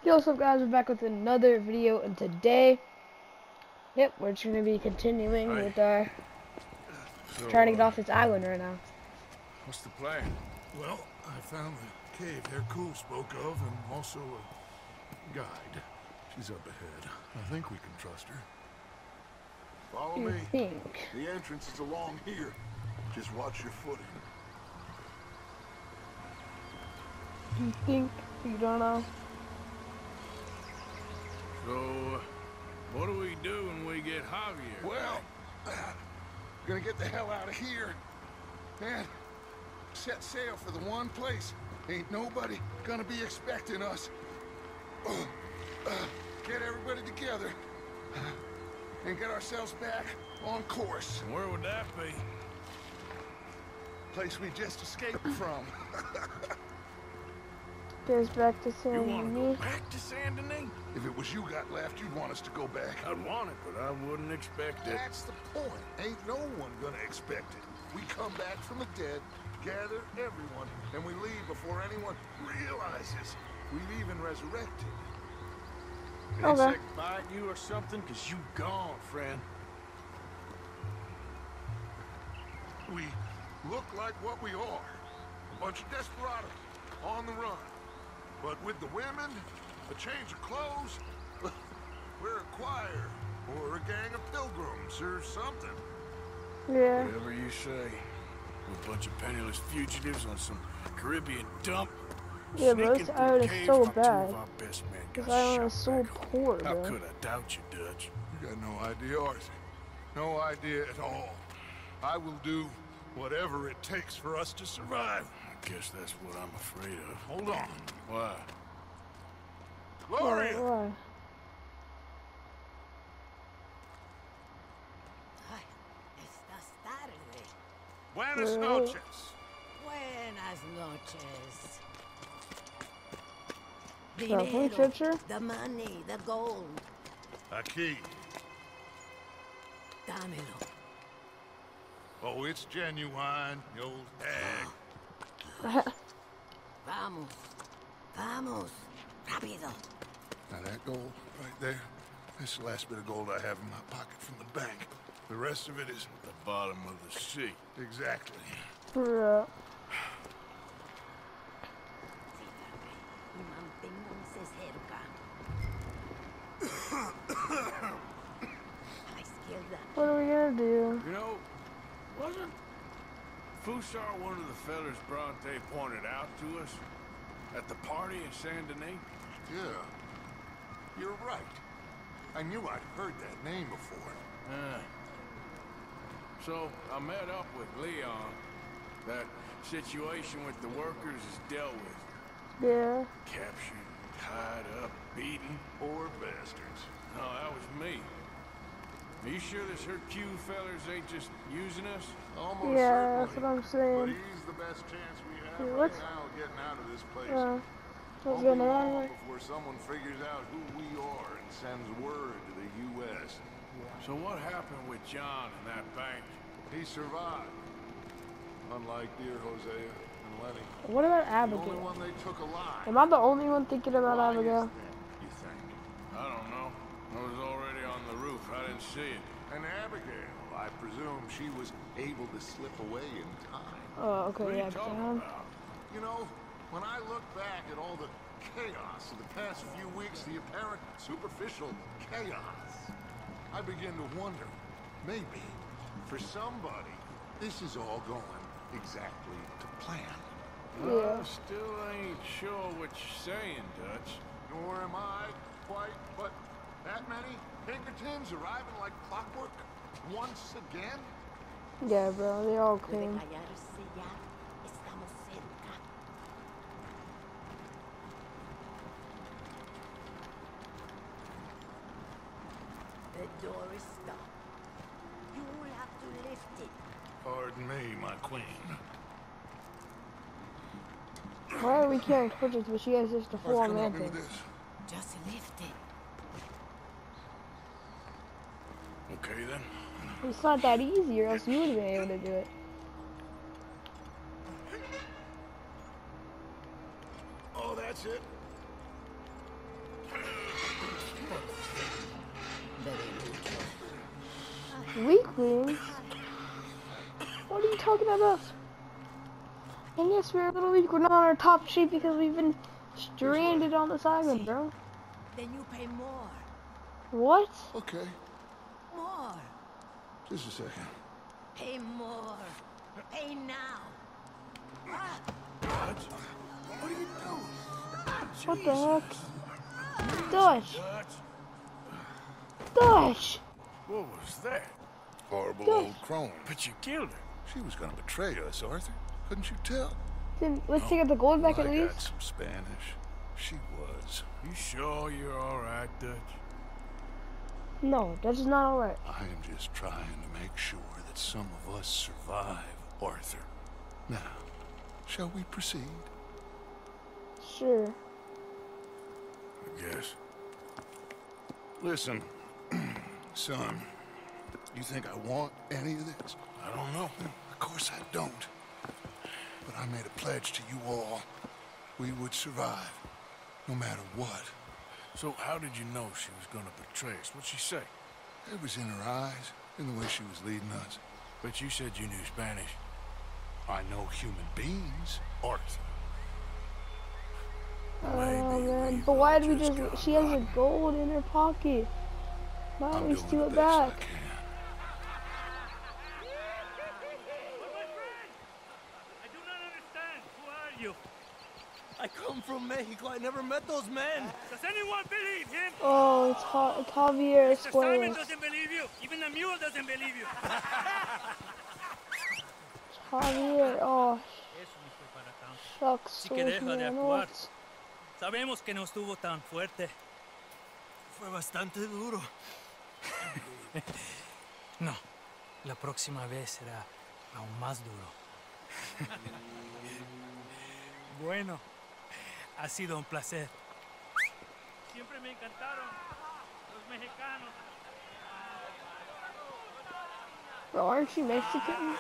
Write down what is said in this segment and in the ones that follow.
Yo, what's up guys, we're back with another video, and today, we're just going to be continuing with our, trying to get off this island right now. What's the plan? Well, I found the cave Hercule spoke of, and also a guide. She's up ahead. I think we can trust her. Follow You me. think? The entrance is along here. Just watch your footing. You think? You don't know? So, what do we do when we get Javier? Well, gonna get the hell out of here. Man, set sail for the one place. Ain't nobody gonna be expecting us. Get everybody together and get ourselves back on course. And where would that be? Place we just escaped from. Goes back to You want to go San back to Saint Denis? If it was you got left, you'd want us to go back. I'd want it, but I wouldn't expect it. That's the point. Ain't no one gonna expect it. We come back from the dead, gather everyone, and we leave before anyone realizes we've even resurrected. An Okay. insect bite you or something? Cause you gone, friend. We look like what we are. A bunch of desperados on the run. But with the women, a change of clothes, we're a choir, or a gang of pilgrims, or something. Yeah. Whatever you say. We're a bunch of penniless fugitives on some Caribbean dump. Yeah, bro, Sneaking this through island is caves so while two bad. of our best men This got island shot is so back home. poor, How bro. could I doubt you, Dutch? You got no idea, Arthur. No idea at all. I will do whatever it takes for us to survive. I guess that's what I'm afraid of. Hold on. Why? Gloria! Why? Ay, estás tarde. Buenas Well. noches. Buenas noches. Lovely picture. The money, the gold. Aquí. Dámelo. Oh, it's genuine, you old hag. Vamos. Vamos. Rápido. Now that gold right there, that's the last bit of gold I have in my pocket from the bank. The rest of it is The bottom of the sea. exactly. Bro. Y manténganse cerca. A la izquierda. What are we gonna do? You know, wasn't Fusar one of the fellers Bronte pointed out to us at the party in Saint Denis? Yeah, you're right. I knew I'd heard that name before. So I met up with Leon. That situation with the workers is dealt with. Yeah. Captured, tied up, beaten. Poor bastards. No, that was me. Are you sure this Hercule fellers ain't just using us? Almost Yeah, that's certainly. what I'm But saying. he's the best chance we have Yeah, right what's- now getting out of this place. Let's Won't get be out of long here. before someone figures out who we are and sends word to the U.S. So what happened with John and that bank? He survived. Unlike dear Hosea and Lenny. What about The only Abigail? one they took alive. Am I the only one thinking about Why is Abigail? that, you think? I don't know. I was already on the roof. I didn't see it. And Abigail, I presume she was able to slip away in time. Oh, What are okay, you yeah, talking John. about? You know, when I look back at all the chaos of the past few weeks, the apparent superficial chaos, I begin to wonder, maybe, for somebody, this is all going exactly to plan. Yeah. I still ain't sure what you're saying, Dutch. Nor am I quite, but that many Pinkertons arriving like clockwork once again? Yeah, bro, they all Puede came. callarse ya. Estamos cerca. The door is stuck. You will have to lift it. Pardon me, my queen. Why are we carrying torches, but she has just a Arthur, full-on come help me mantle? with this. Just lift it. Okay then. It's not that easy, or else you would have been able to do it. Oh, that's it? Weaklings. What are you talking about? And yes, we're a little weak. We're not on our top shape because we've been stranded on this island, bro. Then you pay more. What? Okay, More. just a second. Pay more. Pay now. Dutch? What are you doing? What the heck? Dutch! Dutch? Dutch! What was that? Horrible Yes. old crone. But you killed her. She was gonna betray us, Arthur. Couldn't you tell? Then let's take out the gold back Well, at I got least. some Spanish. She was. You sure you're all right, Dutch? No, Dutch is not alright. I am just trying to make sure that some of us survive, Arthur. Now, shall we proceed? Sure. I guess. Listen, son, you think I want any of this? I don't know. Of course I don't. But I made a pledge to you all. We would survive, no matter what. So how did you know she was gonna betray us? What'd she say? It was in her eyes, in the way she was leading us. But you said you knew Spanish. I know human beings, Arthur. Oh Maybe man, we've but why all did we just just? got She has rotten. a gold in her pocket. Why don't I'm we doing steal the it best I back? can. I do not understand. Who are you? I come from Mexico. I never met those men. Does anyone believe him? Oh, it's Javier Mr. Simon Escuelas. doesn't believe you. Even the mule doesn't believe you. Javier, oh, Eso no fue para tanto. shucks. Así que deja de man, actuar. what? Sabemos que no estuvo tan fuerte. Fue bastante duro. No, la próxima vez será aún más duro. Bueno, ha sido un placer. Siempre me encantaron los mexicanos. Bro, aren't you Mexican?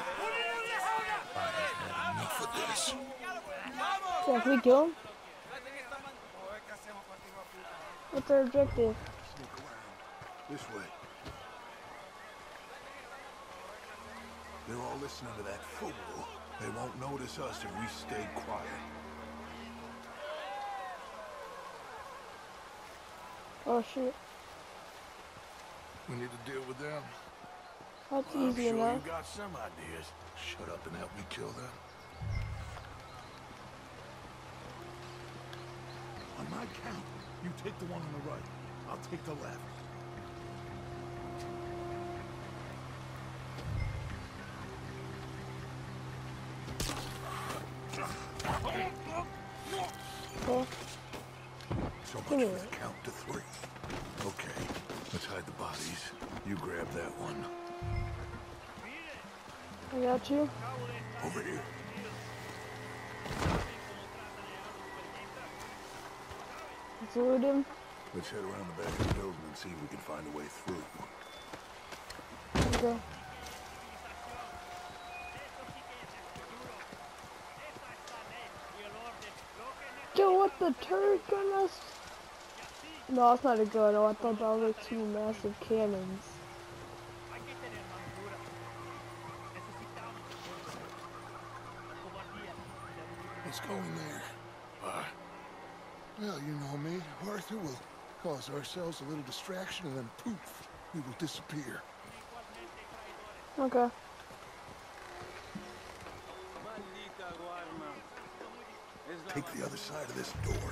Enough of this. Yeah, can we kill him? What's our objective? Sneak around. This way. They're all listening to that fool. They won't notice us if we stay quiet. Oh shit, We need to deal with them. that's I'm easy sure enough. you got some ideas. Shut up and help me kill them. On my count, you take the one on the right. I'll take the left. Okay. So much Give me for the that. count to 3. Okay, let's hide the bodies. You grab that one. I got you. Over here. Let's loot him. Let's head around the back of the building and see if we can find a way through. Okay. Yo, what the turret gun us? No, that's not a gun. Oh, I thought that was like 2 massive cannons. Let's go in there. Well, you know me. Arthur will cause ourselves a little distraction and then poof, we will disappear. Okay. Take the other side of this door.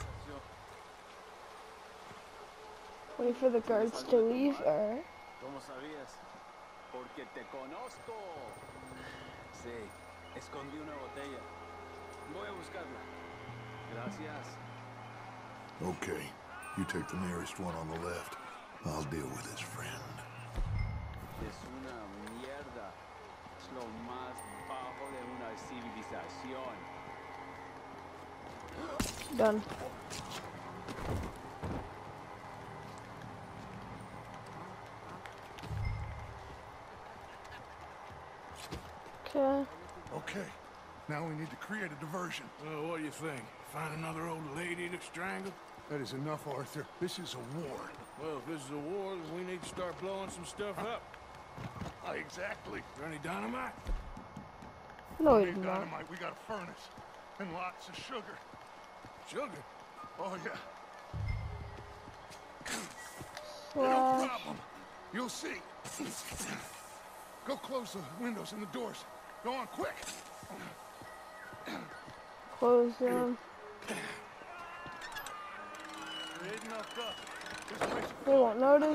Wait for the guards to leave, or ¿Cómo sabías? Porque te conozco. Sí, escondí una botella. Voy a buscarla. Gracias. Okay, you take the nearest one on the left. I'll deal with his friend. Es una mierda. Es lo más bajo de una civilización. done. Okay. Okay, now we need to create a diversion. Well, what do you think? Find another old lady to strangle? That is enough, Arthur. This is a war. Well, if this is a war, then we need to start blowing some stuff up. Exactly. Is there any dynamite? No, We it's need not. dynamite. We got a furnace and lots of sugar. Sugar? Oh yeah. No Slash. problem. You'll see. Go close the windows and the doors. Go on, quick. Close them. There ain't enough dust. This place is They won't notice.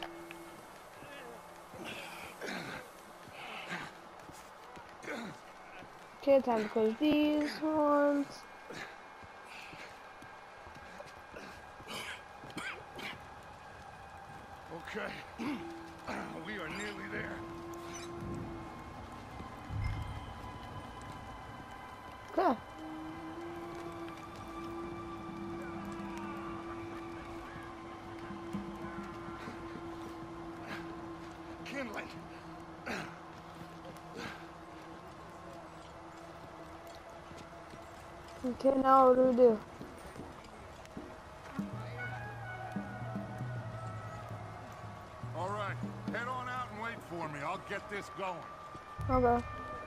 Okay, time to close these ones. okay. We are nearly there. Okay. Kindling. Okay, now what do we do? All right. Head on out and wait for me. I'll get this going. Okay.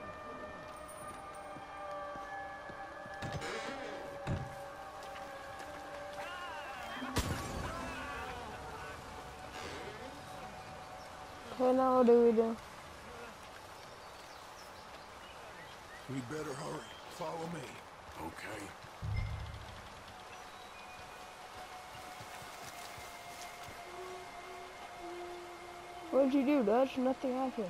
Okay, now what do we do? We better hurry. Follow me. Okay. What did you do, Dutch? Nothing happened.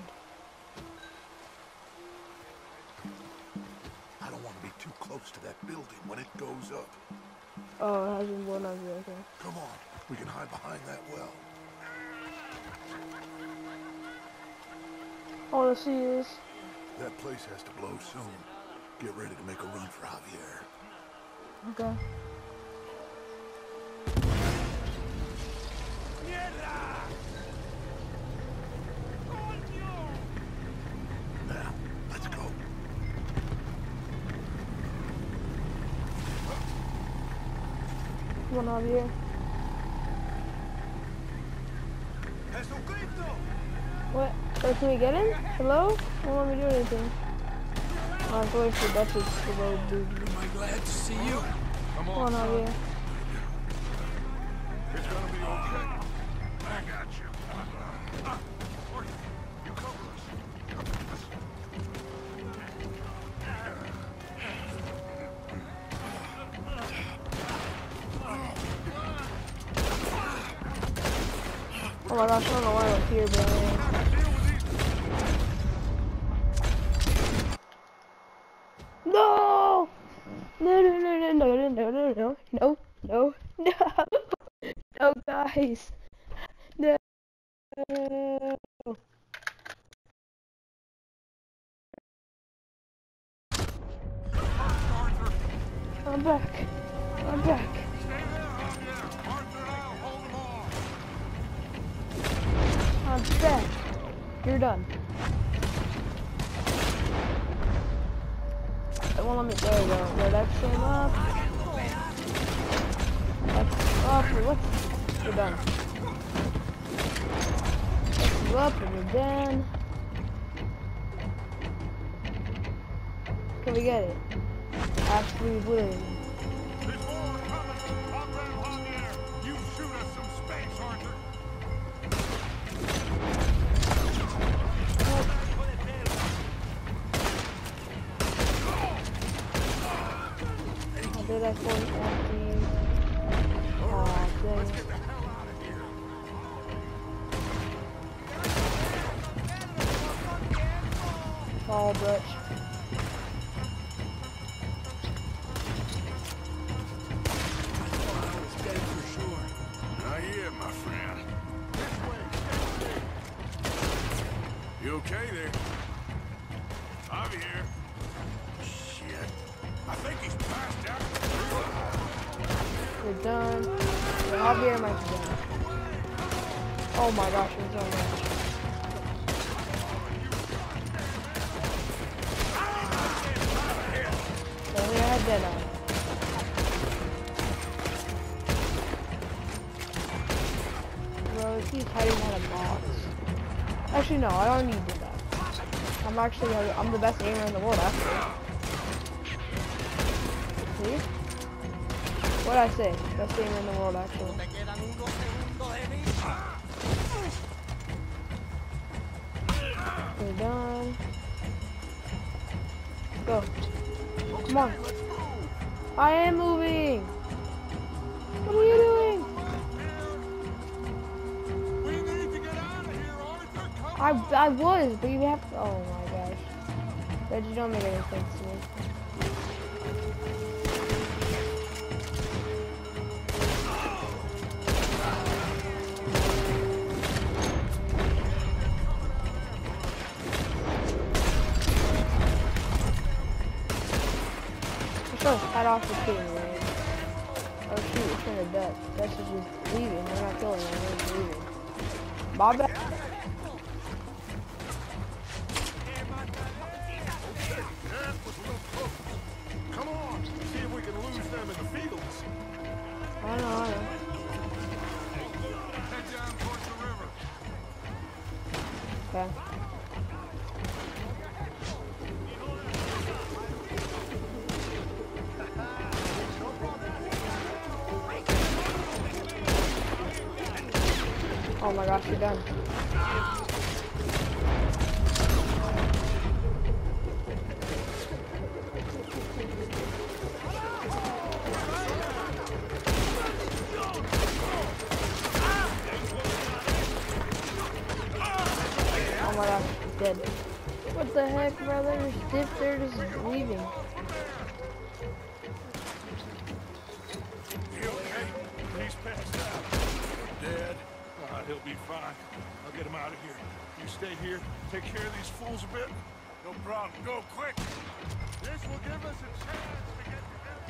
I don't want to be too close to that building when it goes up. Oh, it hasn't blown up yet, okay. Come on. We can hide behind that well. I wanna see this. That place has to blow soon. Get ready to make a run for Javier. Okay. Now, let's go. Come on, Javier. What? Oh, can we get in? Hello? Don't let me do anything. Oh, I have to wait for Dutch to go do. Am I glad to see you? Come Come on, on, son. Javier. It's gonna be okay. I got you. You cover us. Oh my gosh, I don't know why I'm here, but I am. No! No, no, no, no, no, no, no, no, no, no, no, no, guys. No. I'm back. I'm back. I'm back. You're done. It won't let me. There we go. Red X came up. X up. What? You're done. X is up and we're done. Can we get it? Actually, would. You shoot us some space, Arthur. Did I force empty? Oh, dang. Get the hell out of here. Fall, Butch. Not yet, my friend. You okay there? Javier. Shit. I think he's passed out. We're done. Javier might be done. Oh my gosh, there's so much. Only I had dead eye. Bro, he's hiding on a box. Actually, no, I don't need to do that. I'm the best aimer in the world, actually. See? What'd I say? Best aimer in the world, actually. We're done. Go. Come on. I am moving. What are you doing? We need to get out of here, Arthur. Come I was, but you have to. Oh my gosh. Reggie, don't make any sense to me. Head off the team, right? Oh shoot, it's in the Dutch. Dutch is just leaving. They're not killing him, they're just leaving. Bob back. Come on, see if we can lose them in the fields. I know. Head down towards the river. Okay. Oh my gosh, you're done. Oh my gosh, he's dead. What the heck, brother? They're just leaving. You okay? He's passed out. Dead. He'll be fine. I'll get him out of here. You stay here, take care of these fools a bit. No problem. Go quick. This will give us a chance to get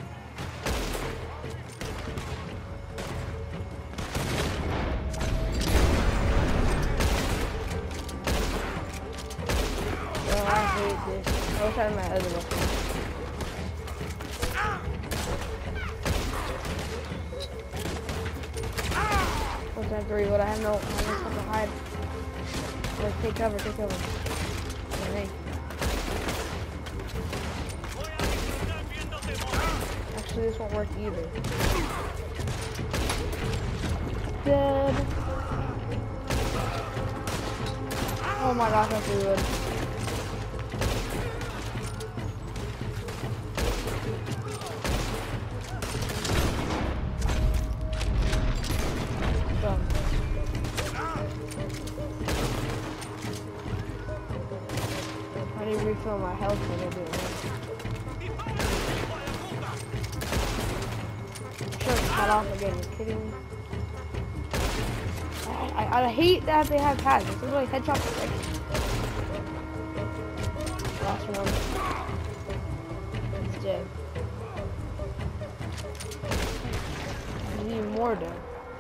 Oh, I hate this. I wish I had my other weapon. 1-3, but I have no something to hide. Like, take cover. Okay. Actually, this won't work either. Dead. Oh my gosh, that's really good. I need to refill my health a little bit. Sure, cut off again. You're kidding me? I hate that they have pads. It's literally headshot protection. Last one. He's dead. There's even more dead.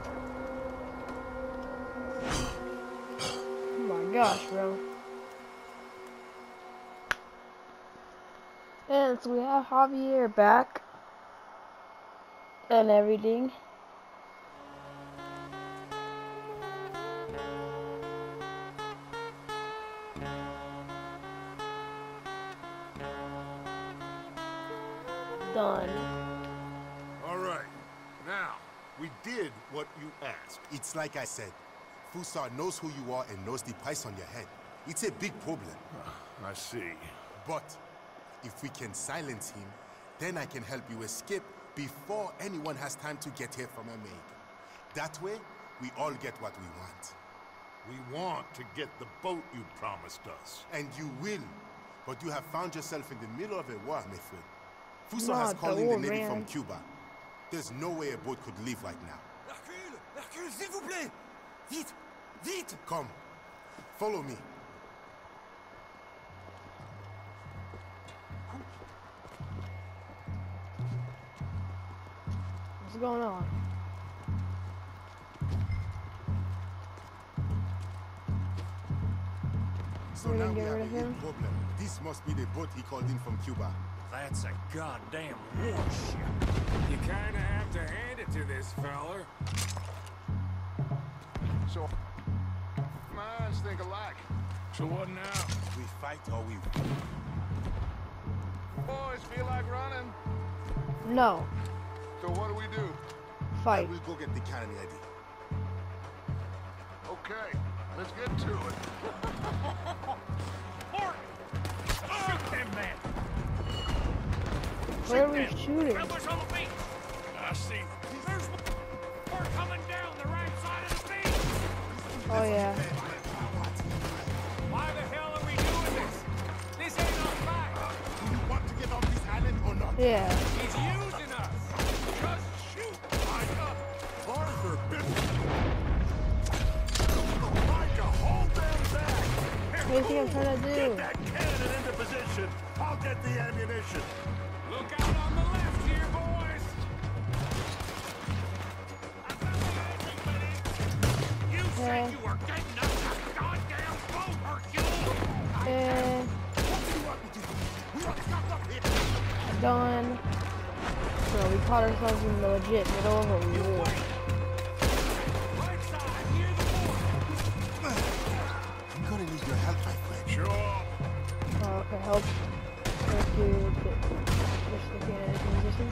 Oh my gosh, bro. And so we have Javier back and everything. Done. All right. Now, we did what you asked. It's like I said. Fussar knows who you are and knows the price on your head. It's a big problem. I see. But if we can silence him, then I can help you escape before anyone has time to get here from Omega. That way, we all get what we want. We want to get the boat you promised us. And you will. But you have found yourself in the middle of a war, my friend. Fussar Not has the called in war, the Navy man. from Cuba. There's no way a boat could leave right now. Hercule! Hercule, s'il vous plaît! Vite! Vite! Come, follow me. What's going on? So We now didn't we get have a rid of big him? problem. This must be the boat he called in from Cuba. That's a goddamn warship. You kinda have to hand it to this feller. So, minds think alike. So what now? We fight or we... Boys, feel like running? No. So what do we do? Fight. We'll go get the cannon ready. Okay, let's get to it. Shoot them, man! Where are we shooting? Travelers on the beach! I see. There's more coming down the right side of the beach! Oh yeah. Why the hell are we doing this? This ain't our fight! Do you want to get off this island or not? Yeah. He's using us! Just shoot! Arthur, Micah, hold them back! What do you think I'm trying to do? That cannon into position. I'll get the ammunition. Look out on the left here, boys! You said you were getting us a goddamn boat, Hercule! Done. So we caught ourselves in the legit middle of a war. Right side, near the board! I'm gonna need your help, my friend. Sure. Okay, help. Thank you. Push the cannon into position.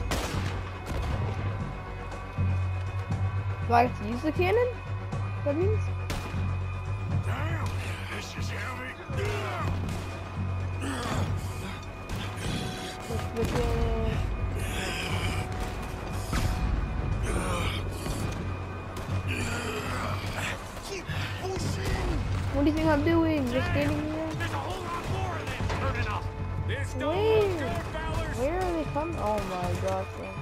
Do I have to use the cannon? That means? Damn, this is heavy. Push the cannon. Keep pushing. What do you think I'm doing? Just standing here? There's a whole lot more of them turning up! This don't Where? look good, fellers! Where are they coming? Oh my gosh, man.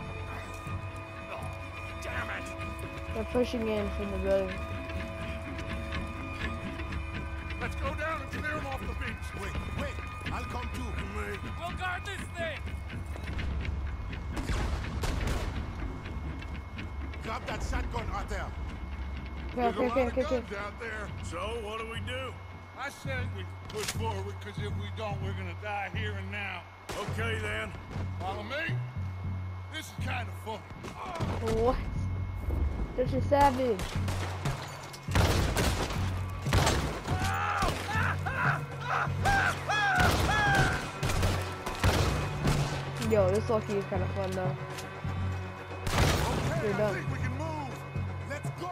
Damn it! They're pushing in from the building. Let's go down and clear them off the beach. Wait. I'll come too. We'll guard this thing! Grab that shotgun out there. There's a lot of Okay. guns out there. So what do we do? I said we push forward, because if we don't, we're gonna die here and now. Okay then. Follow me? This is kind of fun. What? Such a savage. Yo, this Lucky is kind of fun though. Okay, You're I done. think we can move. Let's go.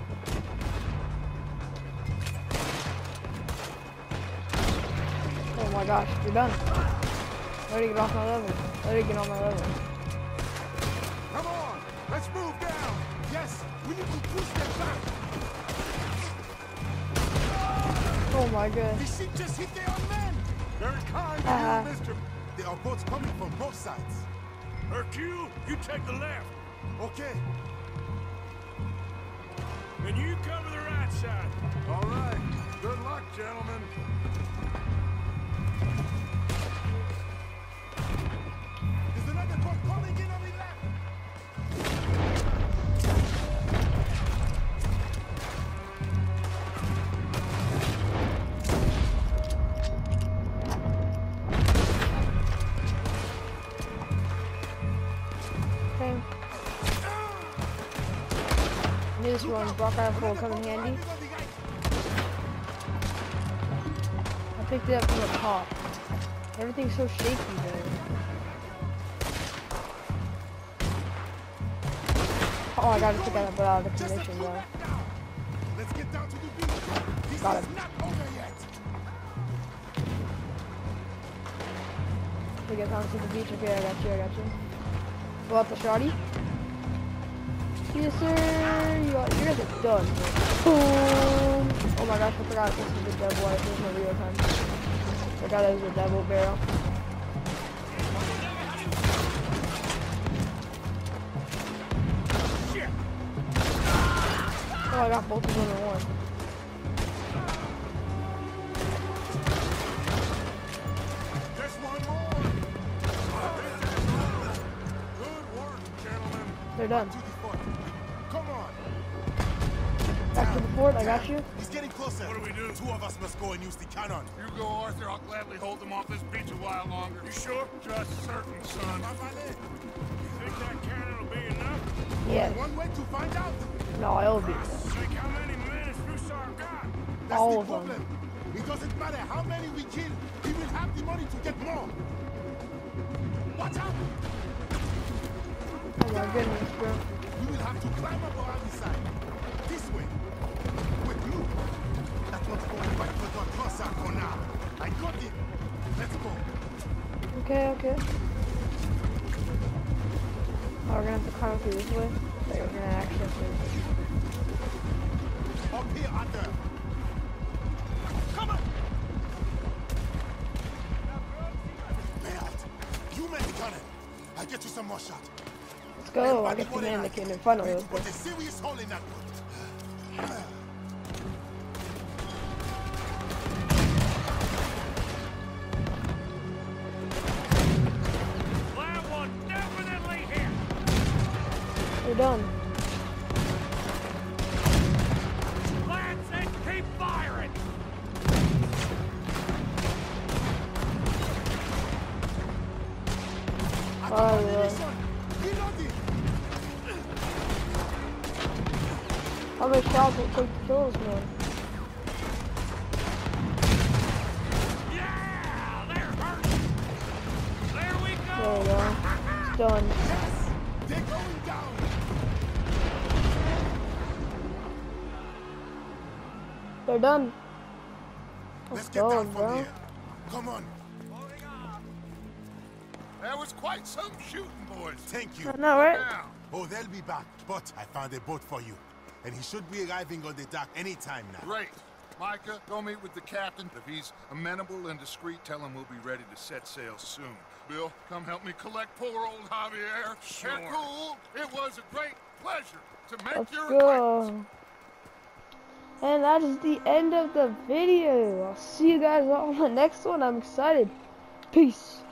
Oh my gosh, you're done. Ready to get off my level. Ready to get on my level. Come on, let's move down. Yes, we need to push them back. Oh my The gosh. ship just hit their own men. Very kind of you, Mr. There are boats coming from both sides. Hercule, you take the left. Okay. And you cover the right side. All right. Good luck, gentlemen. There's another boat coming in on the left. Okay. Knew this one. Block rifle will come in handy. I picked it up from the top. Everything's so shaky there. Oh, I gotta take that out of the commission though. Let's get down to the beach. This Got is it. not over yet. We get down to the beach. Okay, I got you. Go up the shotty. Yes, sir. You guys are done. Boom. Oh my gosh, I forgot this is the devil. There's no real time. I forgot it was a devil barrel. Oh, I got both of them in one. Just one more. Good work, gentlemen. They're done. To the fort. Come on. Back to the fort. I got you. He's getting closer. What do we do? Two of us must go and use the cannon. You go, Arthur. I'll gladly hold them off this beach a while longer. You sure? Just certain, son. Think that cannon will be enough? Yes. One way to find out. No, it'll be. Think how many men has Fusar got? That's All the of them. problem. It doesn't matter how many we kill, we will have the money to get more. Watch out! Oh my goodness, bro. We will have to climb up around the side. This way. Wait, look. That one's going right for the Cossack for now. I got it. Let's go. Okay, okay. Oh, we're gonna have to climb through this way. So we're gonna access it. Up here, under. Come on. Bert, you make the gunner. I'll get you some more shots. Let's go. I get the man that came in front of us. Put a serious hole in that one. That one definitely hit. We're done. Lance and keep firing. Oh, yeah. How many shots will it take to kill this man? Yeah, they're hurt. There we go. There we go. It's done. They're going down. They're done. Let's Let's get go, down from bro. here. Come on. That was quite some shooting, boys. Thank you. I know, right? Now, Oh, they'll be back. But I found a boat for you. And he should be arriving on the dock any time now. great. Micah, go meet with the captain. If he's amenable and discreet, tell him we'll be ready to set sail soon. Bill, come help me collect poor old Javier. Sure. Cool. It was a great pleasure to make Let's your acquaintance. go. And that is the end of the video. I'll see you guys all on the next one. I'm excited. Peace.